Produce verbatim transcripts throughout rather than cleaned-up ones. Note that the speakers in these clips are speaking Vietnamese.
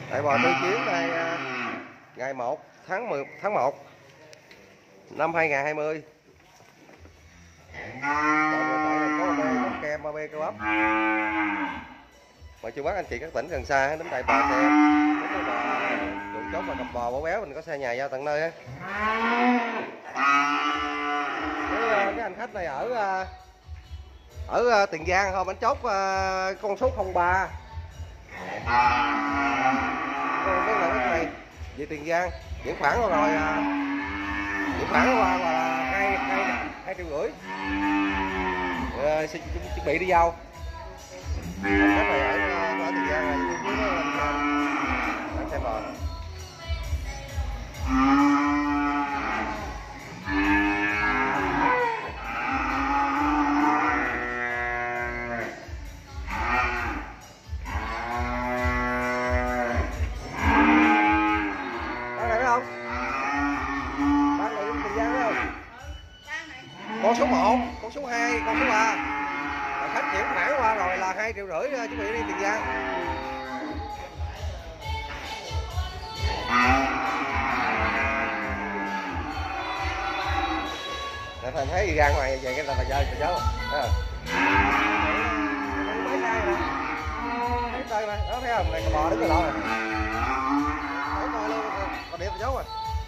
Đại bò tư chiến đây ngày một tháng mười tháng một năm hai nghìn không trăm hai mươi. Có B, có kem A B cơ bắp. Mà chưa bắt anh chị các tỉnh gần xa đến Đại Bò xem. Đến bò chuột chốt và cặp bò bổ béo mình có xe nhà giao tận nơi á. Cái, cái anh khách này ở ở Tiền Giang không, anh chốt con số không ba. Cái này về Tiền Giang chuyển khoản rồi rồi chuyển khoản qua là hai hai hai triệu rưỡi. Ờ, sẽ chuẩn bị đi giao. Anh khách này ở ở Tiền Giang này dưới dưới nó xem bò. Con số một, con số hai, con số ba. Khách chuyển khoản qua rồi là hai triệu rưỡi chuẩn bị đi Tiền Giang. Để thành thấy ra ngoài về cái là chơi chơi chớ. Mấy tay nè. Mấy tay nè, đó thấy không? Này cái bò đứng cái lò này. Thấy coi luôn, còn điệp dấu rồi.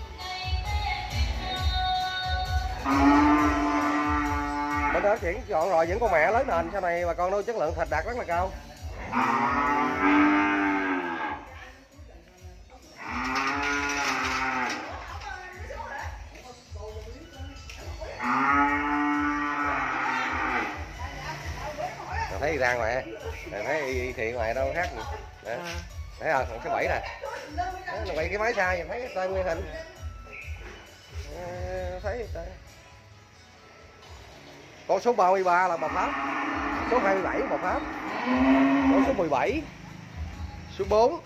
Bên đó chuyển chọn rồi, vẫn con mẹ lớn nền, sau này bà con nuôi chất lượng thịt đạt rất là cao. Rồi thấy ra ngoài, rồi thấy thị ngoài đâu khác gì. Đó. Thấy không, cái bẫy nè. Nó quay cái máy xa, nhìn thấy cái tên nguyên hình. À, thấy tên. Con số ba mươi ba là bọc pháp, số hai mươi bảy bọc pháp, con số mười bảy, số bốn,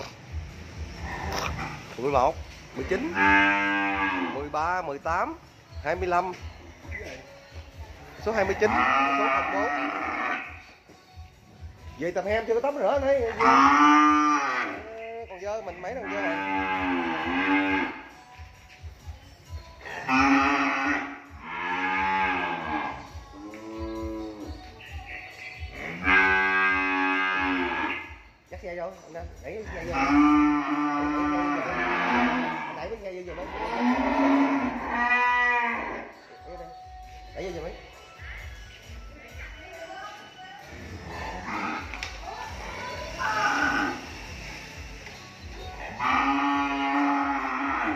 mười một, mười chín, mười ba, mười tám, hai mươi lăm, số hai mươi chín, số không bốn. Về tập hem chưa có tắm rửa thấy dơ. Còn dơ mình mấy thằng dơ này. Dắt xe vô, anh đẩy xe vô. Đẩy cái xe vô giùm đi. Đẩy vô giùm đi.